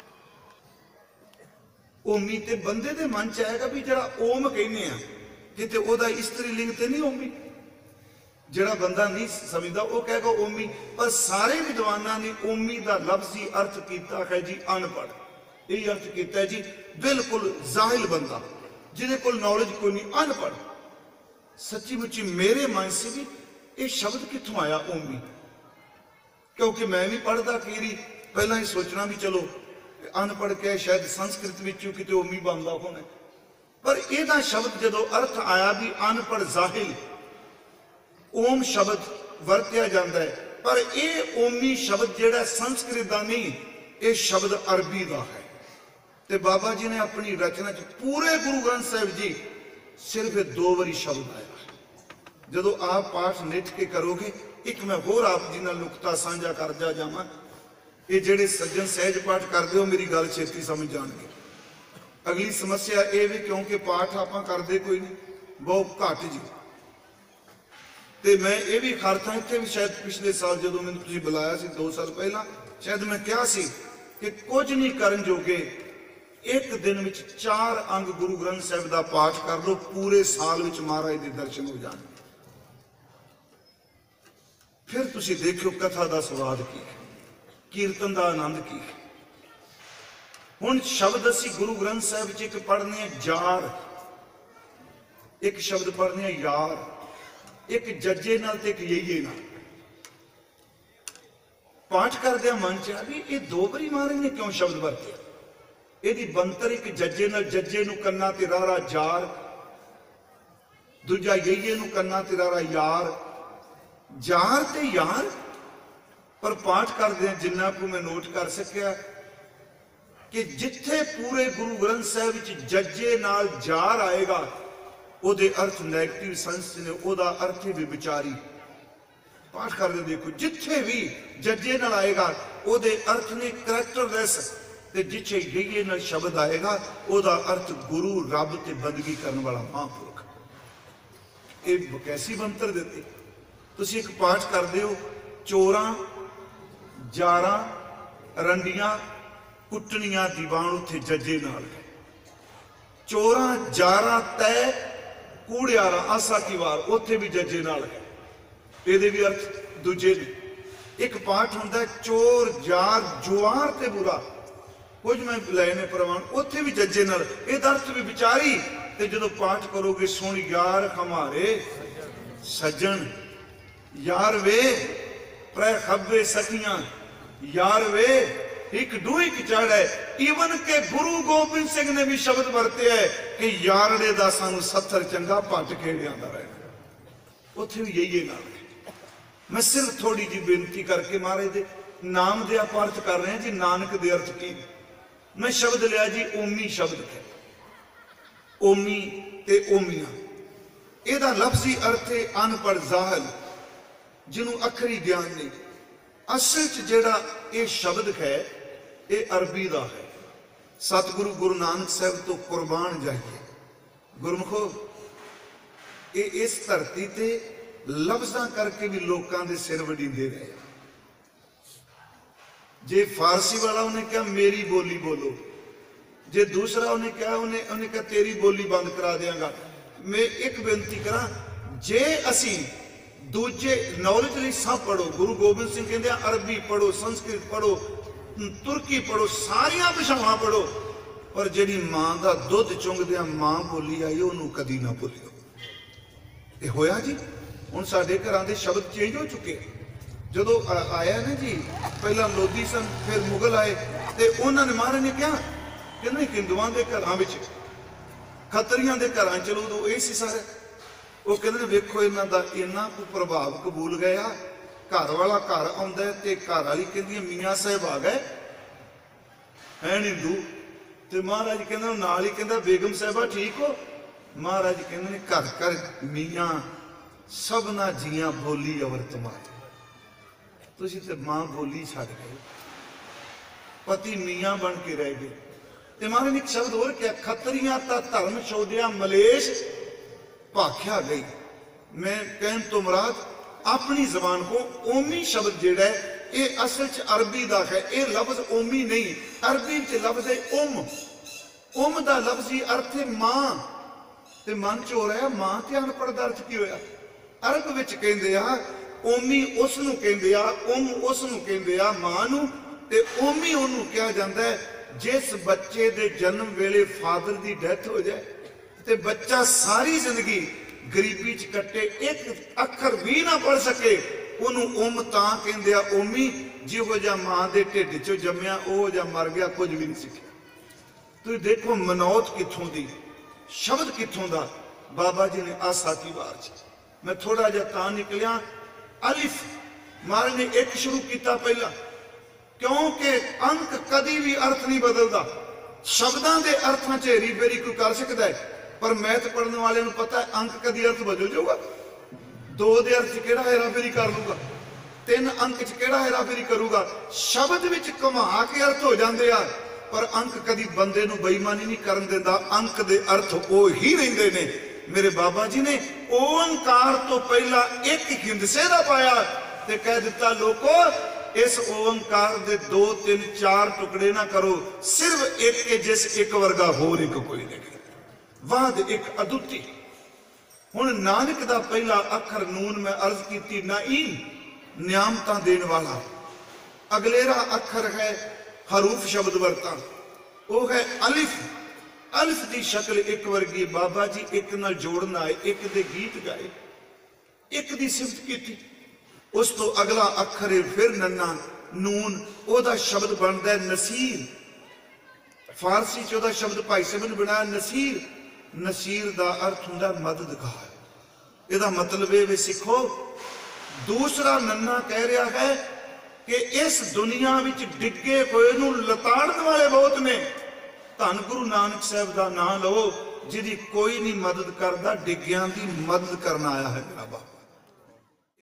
ਓਮੀ ਤੇ ਬੰਦੇ ਦੇ ਮਨ ਚ ਆਏਗਾ ਵੀ ਜਿਹੜਾ ਓਮ ਕਹਿੰਦੇ ਆ, ਕਿਤੇ ਉਹਦਾ ਇਸਤਰੀ ਲਿੰਗ ਤੇ ਨਹੀਂ ਓਮੀ। ਜਿਹੜਾ ਬੰਦਾ ਨਹੀਂ ਸਮਝਦਾ ਉਹ ਕਹੇਗਾ ਓਮੀ। ਪਰ ਸਾਰੇ ਵਿਦਵਾਨਾਂ ਨੇ ਓਮੀ ਦਾ ਲਫ਼ਜ਼ੀ ਅਰਥ ਕੀਤਾ ਹੈ ਜੀ ਅਨਪੜ੍ਹ। ਇਹ ਅਰਥ ਕੀਤਾ ਹੈ ਜੀ ਬਿਲਕੁਲ ਜ਼ਾਹਿਲ ਬੰਦਾ, ਜਿਹਦੇ ਕੋਲ ਨੌਲੇਜ ਕੋਈ ਨਹੀਂ, ਅਨਪੜ੍ਹ। ਸੱਚੀ ਮੁੱਚੀ ਮੇਰੇ ਮਨ ਸੇ ਵੀ ਇਹ ਸ਼ਬਦ ਕਿੱਥੋਂ ਆਇਆ ਓਮੀ? ਕਿਉਂਕਿ ਮੈਂ ਵੀ ਪੜ੍ਹਦਾ ਕਈ ਵਾਰੀ ਪਹਿਲਾਂ ਹੀ ਸੋਚਣਾ ਵੀ ਚਲੋ ਅਨਪੜ੍ਹ ਕੇ ਸ਼ਾਇਦ ਸੰਸਕ੍ਰਿਤ ਵਿੱਚੋਂ ਕਿਤੇ ਓਮੀ ਬਣਦਾ ਹੋਣਾ। ਪਰ ਇਹਦਾ ਸ਼ਬਦ ਜਦੋਂ ਅਰਥ ਆਇਆ ਵੀ ਅਨਪੜ੍ਹ ਜ਼ਾਹਿਲ, ਓਮ ਸ਼ਬਦ ਵਰਤਿਆ ਜਾਂਦਾ ਹੈ। ਪਰ ਇਹ ਓਮੀ ਸ਼ਬਦ ਜਿਹੜਾ ਸੰਸਕ੍ਰਿਤ ਦਾ ਨਹੀਂ, ਇਹ ਸ਼ਬਦ ਅਰਬੀ ਦਾ ਹੈ। ਤੇ ਬਾਬਾ ਜੀ ਨੇ ਆਪਣੀ ਰਚਨਾ ਚ ਪੂਰੇ ਗੁਰੂ ਗ੍ਰੰਥ ਸਾਹਿਬ ਜੀ ਸਿਰਫ 2 ਵਾਰੀ ਸ਼ਬਦ ਆਇਆ। ਜਦੋਂ ਆਪ ਪਾਠ ਨਿੱਠ ਕੇ ਕਰੋਗੇ, ਇੱਕ ਮੈਂ ਹੋਰ ਆਪ ਜੀ ਨਾਲ ਨੁਕਤਾ ਸਾਂਝਾ ਕਰਦਾ ਜਾਵਾਂ। ਇਹ ਜਿਹੜੇ ਸੱਜਣ ਸਹਿਜ ਪਾਠ ਕਰਦੇ ਹੋ, ਮੇਰੀ ਗੱਲ ਛੇਤੀ ਸਮਝ ਜਾਣਗੇ। ਅਗਲੀ ਸਮੱਸਿਆ ਇਹ ਵੀ ਕਿਉਂਕਿ ਪਾਠ ਆਪਾਂ ਕਰਦੇ ਕੋਈ ਨਹੀਂ, ਬਹੁਤ ਘੱਟ ਜੀ। ਤੇ ਮੈਂ ਇਹ ਵੀ ਖਰਚਾ ਇੱਥੇ ਵੀ ਸ਼ਾਇਦ ਪਿਛਲੇ ਸਾਲ ਜਦੋਂ ਮੈਨੂੰ ਤੁਸੀਂ ਬੁਲਾਇਆ ਸੀ 2 ਸਾਲ ਪਹਿਲਾਂ, ਸ਼ਾਇਦ ਮੈਂ ਕਿਹਾ ਸੀ ਕਿ ਕੁਝ ਨਹੀਂ ਕਰਨ ਜੋਗੇ, ਇੱਕ ਦਿਨ ਵਿੱਚ 4 ਅੰਗ ਗੁਰੂ ਗ੍ਰੰਥ ਸਾਹਿਬ ਦਾ ਪਾਠ ਕਰ ਲਓ, ਪੂਰੇ ਸਾਲ ਵਿੱਚ ਮਹਾਰਾਜ ਦੇ ਦਰਸ਼ਨ ਹੋ ਜਾਣਗੇ। ਫਿਰ ਤੁਸੀਂ ਦੇਖਿਓ ਕਥਾ ਦਾ ਸਵਾਦ ਕੀ ਹੈ, ਕੀਰਤਨ ਦਾ ਆਨੰਦ ਕੀ ਹੈ। ਹੁਣ ਸ਼ਬਦ ਅਸੀਂ ਗੁਰੂ ਗ੍ਰੰਥ ਸਾਹਿਬ ਵਿੱਚ ਇੱਕ ਪੜ੍ਹਨੇ ਆ ਜਾਰ, ਇੱਕ ਸ਼ਬਦ ਪੜ੍ਹਨੇ ਆ ਯਾਰ, ਇੱਕ ਜੱਜੇ ਨਾਲ ਤੇ ਇੱਕ ਯਈਏ ਨਾਲ। ਪਾਠ ਕਰਦੇ ਮਨ ਚ ਆ ਵੀ ਇਹ 2 ਵਾਰੀ ਮਹਾਰਾਜ ਨੇ ਕਿਉਂ ਸ਼ਬਦ ਵਰਤਿਆ? ਇਹਦੀ ਬੰਤਰ ਇੱਕ ਜੱਜੇ ਨਾਲ, ਜੱਜੇ ਨੂੰ ਕੰਨਾਂ ਤੇ ਰਾਰਾ ਜਾਰ, ਦੂਜਾ ਯਈਏ ਨੂੰ ਕੰਨਾਂ ਤੇ ਰਾਰਾ ਯਾਰ, ਜਾਰ ਤੇ ਯਾਰ। ਪਰ ਪਾਠ ਕਰਦੇ ਜਿੰਨਾ ਕੁ ਮੈਂ ਨੋਟ ਕਰ ਸਕਿਆ ਕਿ ਜਿੱਥੇ ਪੂਰੇ ਗੁਰੂ ਗ੍ਰੰਥ ਸਾਹਿਬ ਵਿੱਚ ਜੱਜੇ ਨਾਲ ਜਾਰ ਆਏਗਾ, ਉਹਦੇ ਅਰਥ ਨੈਗੇਟਿਵ ਸੈਂਸ ਨੇ, ਉਹਦਾ ਅਰਥ ਵੀ ਵਿਚਾਰੀ। ਪਾਠ ਕਰਦੇ ਦੇਖੋ, ਜਿੱਥੇ ਵੀ ਜੱਜੇ ਨਾਲ ਆਏਗਾ ਉਹਦੇ ਅਰਥ ਨੇ ਕਰੈਕਟਰਲੈਸ, ਤੇ ਜਿੱਥੇ ਯਈਏ ਨਾਲ ਸ਼ਬਦ ਆਏਗਾ ਉਹਦਾ ਅਰਥ ਗੁਰੂ, ਰੱਬ ਤੇ ਬੰਦਗੀ ਕਰਨ ਵਾਲਾ ਮਹਾਂਪੁਰਖ। ਇਹ ਕੈਸੀ ਬੰਤਰ ਦਿੱਤੀ। ਤੁਸੀਂ ਇੱਕ ਪਾਠ ਕਰਦੇ ਹੋ, ਚੋਰਾਂ ਜਾਰਾਂ ਰੰਡੀਆਂ ਕੁੱਟਣੀਆਂ ਦੀਵਾਨ, ਉੱਥੇ ਜੱਜੇ ਨਾਲ। ਚੋਰਾਂ ਜਾਰਾਂ ਤੈ ਕੂੜਿਆਰਾ ਆਸਾ ਕੀ ਵਾਰ, ਉੱਥੇ ਵੀ ਜੱਜੇ ਨਾਲ ਹੈ। ਇਹਦੇ ਵੀ ਅਰਥ ਦੂਜੇ ਨੇ। ਇੱਕ ਪਾਠ ਹੁੰਦਾ ਚੋਰ ਜਾਰ ਜੁਆਰ ਤੇ ਬੁਰਾ, ਕੁਝ ਮੈਂ ਲਏ ਨੇ ਪ੍ਰਵਾਨ, ਉੱਥੇ ਵੀ ਜੱਜੇ ਨਾਲ, ਇਹਦਾ ਅਰਥ ਵੀ ਵਿਚਾਰੀ। ਤੇ ਜਦੋਂ ਪਾਠ ਕਰੋਗੇ, ਸੁਣ ਯਾਰ ਹਮਾਰੇ ਸੱਜਣ, ਯਾਰ ਵੇ ਪ੍ਰੈ ਖੱਬੇ ਸਖੀਆਂ, ਯਾਰ ਵੇ ਇੱਕ ਡੂਈ ਚੜ ਹੈ। ਈਵਨ ਕਿ ਗੁਰੂ ਗੋਬਿੰਦ ਸਿੰਘ ਨੇ ਵੀ ਸ਼ਬਦ ਵਰਤਿਆ ਹੈ ਕਿ ਯਾਰੜੇ ਦਾ ਸਾਨੂੰ 70 ਚੰਗਾ ਭੱਟ ਖੇੜਿਆਂ ਦਾ ਰਹਿ। ਉੱਥੇ ਵੀ ਯਈਏ ਨਾਲ। ਮੈਂ ਸਿਰਫ ਥੋੜੀ ਜਿਹੀ ਬੇਨਤੀ ਕਰਕੇ ਮਹਾਰਾਜ ਦੇ ਨਾਮ ਦੇ ਆਪਾਂ ਅਰਥ ਕਰ ਰਹੇ ਹਾਂ ਜੀ। ਨਾਨਕ ਦੇ ਅਰਥ ਕੀ? ਮੈਂ ਸ਼ਬਦ ਲਿਆ ਜੀ ਓਮੀ ਸ਼ਬਦ ਹੈ, ਓਮੀ ਤੇ ਓਮੀਆਂ। ਇਹਦਾ ਲਫ਼ਜ਼ੀ ਅਰਥ ਹੈ ਅਨਪੜ੍ਹ ਜ਼ਾਹਿਲ, ਜਿਹਨੂੰ ਅੱਖਰੀ ਗਿਆਨ ਨਹੀਂ। ਅਸਲ ਚ ਜਿਹੜਾ ਇਹ ਸ਼ਬਦ ਹੈ ਇਹ ਅਰਬੀ ਦਾ ਹੈ। ਸਤਿਗੁਰੂ ਗੁਰੂ ਨਾਨਕ ਸਾਹਿਬ ਤੋਂ ਕੁਰਬਾਨ ਜਾਈਏ ਗੁਰਮੁਖੋ, ਇਹ ਇਸ ਧਰਤੀ ਤੇ ਲਫ਼ਜ਼ਾਂ ਕਰਕੇ ਵੀ ਲੋਕਾਂ ਦੇ ਸਿਰ ਵਡੀਂਦੇ ਰਹੇ। ਜੇ ਫਾਰਸੀ ਵਾਲਾ ਉਹਨੇ ਕਿਹਾ ਮੇਰੀ ਬੋਲੀ ਬੋਲੋ, ਜੇ ਦੂਸਰਾ ਉਹਨੇ ਕਿਹਾ ਉਹਨੇ ਕਿਹਾ ਤੇਰੀ ਬੋਲੀ ਬੰਦ ਕਰਾ ਦਿਆਂਗਾ। ਮੈਂ ਇੱਕ ਬੇਨਤੀ ਕਰਾਂ, ਜੇ ਅਸੀਂ ਦੂਜੇ ਨੌਲੇਜ ਲਈ ਸਭ ਪੜੋ, ਗੁਰੂ ਗੋਬਿੰਦ ਸਿੰਘ ਕਹਿੰਦੇ ਅਰਬੀ ਪੜੋ, ਸੰਸਕ੍ਰਿਤ ਪੜੋ, ਤੁਰਕੀ ਪੜੋ, ਸਾਰੀਆਂ ਭਾਸ਼ਾਵਾਂ ਪੜੋ, ਪਰ ਜਿਹੜੀ ਮਾਂ ਦਾ ਦੁੱਧ ਚੁੰਗਦਿਆਂ ਮਾਂ ਬੋਲੀ ਆਈ ਉਹਨੂੰ ਕਦੀ ਨਾ ਭੁੱਲਿਓ। ਇਹ ਹੋਇਆ ਜੀ। ਹੁਣ ਸਾਡੇ ਘਰਾਂ ਦੇ ਸ਼ਬਦ ਚੇਂਜ ਹੋ ਚੁੱਕੇ। ਜਦੋਂ ਆਇਆ ਨਾ ਜੀ, ਪਹਿਲਾਂ ਲੋਧੀ ਸਨ, ਫਿਰ ਮੁਗਲ ਆਏ, ਤੇ ਉਹਨਾਂ ਨੇ ਮਹਾਰਾਜ ਨੇ ਕਿਹਾ ਕਹਿੰਦੇ ਹਿੰਦੂਆਂ ਦੇ ਘਰਾਂ ਵਿੱਚ, ਖੱਤਰੀਆਂ ਦੇ ਘਰਾਂ ਚ ਉਦੋਂ ਇਹ ਸੀ ਸਾਰੇ। ਉਹ ਕਹਿੰਦੇ ਨੇ ਵੇਖੋ ਇਹਨਾਂ ਦਾ ਇੰਨਾ ਕੁ ਪ੍ਰਭਾਵ ਕਬੂਲ ਗਿਆ, ਘਰ ਵਾਲਾ ਘਰ ਆਉਂਦਾ ਤੇ ਘਰ ਵਾਲੀ ਕਹਿੰਦੀ ਮੀਆਂ ਸਾਹਿਬ ਆ ਗਏ ਹੈ ਹਿੰਦੂ, ਤੇ ਮਹਾਰਾਜ ਕਹਿੰਦਾ ਨਾਲ ਹੀ ਕਹਿੰਦਾ ਬੇਗਮ ਸਾਹਿਬਾ ਠੀਕ ਹੋ। ਮਹਾਰਾਜ ਕਹਿੰਦੇ ਨੇ ਘਰ ਘਰ ਮੀਆਂ ਸਭਨਾ ਜੀਆਂ ਬੋਲੀ ਅਵਰ ਤੁਮਾਰੀ। ਤੁਸੀਂ ਤੇ ਮਾਂ ਬੋਲੀ ਛੱਡ ਗਏ, ਪਤੀ ਮੀਆਂ ਬਣ ਕੇ ਰਹਿ ਗਏ। ते महाराज ने एक शब्द और क्या, खतरियां ता धर्म छोड़िया मलेश भाख्या गई। मैं कहन तो मुराद अपनी जबान को ओमी शब्द जेड़ा है ये असल च अरबी का है, ये लफ्ज ओमी नहीं, अरबी च लफ्ज है उम का लफ्जी अर्थ है मां, ते मन च हो रहा मां ते अनपढ़ दा अर्थ की होया। अरब विच कहंदे आ ओमी उस नूं कहंदे आ, उस नूं कहंदे आ मां नूं, ते ओमी ओनू कहा जाता है जिस बच्चे दे जन्म वेले फादर की डेथ हो जाए ते बच्चा सारी जिंदगी गरीबी च कट्टे, एक अखर भी ना पढ़ सके, उन्होंने उम तां कहंदे आ ओमी, जिहो जा मां दे ढिड चों जम्मिया ओहो जा मर गया, कुछ भी नहीं सीखिया। तुसीं देखो मनौत कित्थों दी, शब्द कित्थों दा। बाबा जी ने आसा की वार च मैं थोड़ा जिहा तां निकलिया, अलिफ महाराज ने एक शुरू किया पहला, क्योंकि अंक कदी भी अर्थ नहीं बदलता। शब्दों के अर्थों च हेरी फेरी कोई कर सकता है, पर मैथ पढ़ने वाले को पता है अंक कदी अर्थ बदल जाऊगा। दो दे अर्थ केड़ा हेरा फेरी कर लूगा, तीन अंक च केड़ा हेरा फेरी करूगा। शब्द विच घुमा के अर्थ हो जाते हैं, पर अंक कदी बंदे नूं बेईमानी नहीं करन देंदा, अंक दे अर्थ वो ही रहिंदे ने। मेरे बाबा जी ने ओंकार तो पहला एक हिंदसे दा पाया ते कह दिता लोको इस ओंकार दे 2 3 4 टुकड़े ना करो, सिर्फ एक के जिस एक वर्गा होर एक कोई नहीं, वाद एक अदुੱਤੀ। हुण नानक दा पहला अखर नून मैं अर्ज की नाईन, नियामता देने वाला। अगलेरा अखर है हरूफ शब्द वरता, वो है अलिफ। अलिफ की शक्ल एक वर्गी, बाबा जी एक नाल जोड़ना है, एक दे गीत गाए, एक दी सिफत की। उस तो अगला अखर है फिर नन्ना नून, ओदा शब्द बनता है नसीर। फारसी च ओदा शब्द भाई साहब ने बनाया नसीर। नसीर का अर्थ होंदा मददगार। इहदा मतलब ये वे सिखो, दूसरा नन्ना कह रहा है कि इस दुनिया विच डिगे होए नूं लताड़न वाले बहुत ने, धन गुरु नानक साहब का नाम लो, जिहदी कोई नहीं मदद करता, डिग्गियां की मदद करना आया है मेरा बाबा।